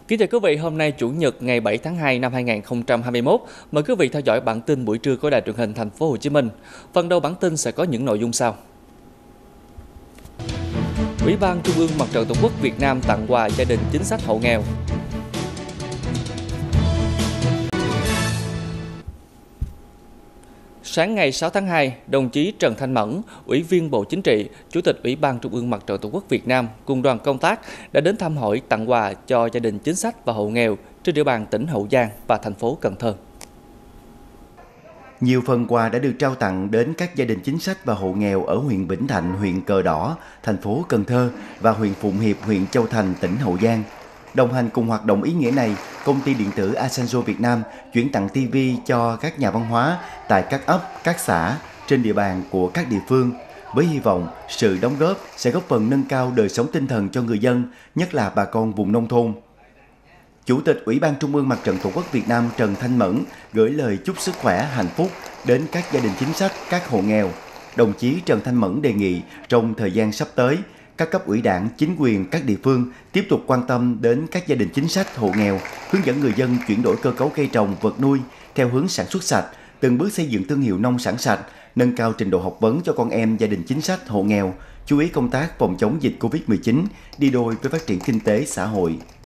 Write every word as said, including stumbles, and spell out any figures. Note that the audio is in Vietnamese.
Kính chào quý vị, hôm nay Chủ nhật ngày bảy tháng hai năm hai nghìn không trăm hai mươi mốt. Mời quý vị theo dõi bản tin buổi trưa của Đài truyền hình Thành phố Hồ Chí Minh. Phần đầu bản tin sẽ có những nội dung sau. Ủy ban Trung ương Mặt trận Tổ quốc Việt Nam tặng quà gia đình chính sách hộ nghèo. Sáng ngày sáu tháng hai, đồng chí Trần Thanh Mẫn, Ủy viên Bộ Chính trị, Chủ tịch Ủy ban Trung ương Mặt trận Tổ quốc Việt Nam cùng đoàn công tác đã đến thăm hỏi tặng quà cho gia đình chính sách và hộ nghèo trên địa bàn tỉnh Hậu Giang và thành phố Cần Thơ. Nhiều phần quà đã được trao tặng đến các gia đình chính sách và hộ nghèo ở huyện Vĩnh Thạnh, huyện Cờ Đỏ, thành phố Cần Thơ và huyện Phụng Hiệp, huyện Châu Thành, tỉnh Hậu Giang. Đồng hành cùng hoạt động ý nghĩa này, công ty điện tử Asanjo Việt Nam chuyển tặng ti vi cho các nhà văn hóa tại các ấp, các xã trên địa bàn của các địa phương, với hy vọng sự đóng góp sẽ góp phần nâng cao đời sống tinh thần cho người dân, nhất là bà con vùng nông thôn. Chủ tịch Ủy ban Trung ương Mặt trận Tổ quốc Việt Nam Trần Thanh Mẫn gửi lời chúc sức khỏe, hạnh phúc đến các gia đình chính sách, các hộ nghèo. Đồng chí Trần Thanh Mẫn đề nghị trong thời gian sắp tới, các cấp ủy đảng, chính quyền các địa phương tiếp tục quan tâm đến các gia đình chính sách, hộ nghèo, hướng dẫn người dân chuyển đổi cơ cấu cây trồng, vật nuôi theo hướng sản xuất sạch, từng bước xây dựng thương hiệu nông sản sạch, nâng cao trình độ học vấn cho con em gia đình chính sách, hộ nghèo, chú ý công tác phòng chống dịch Covid mười chín đi đôi với phát triển kinh tế xã hội.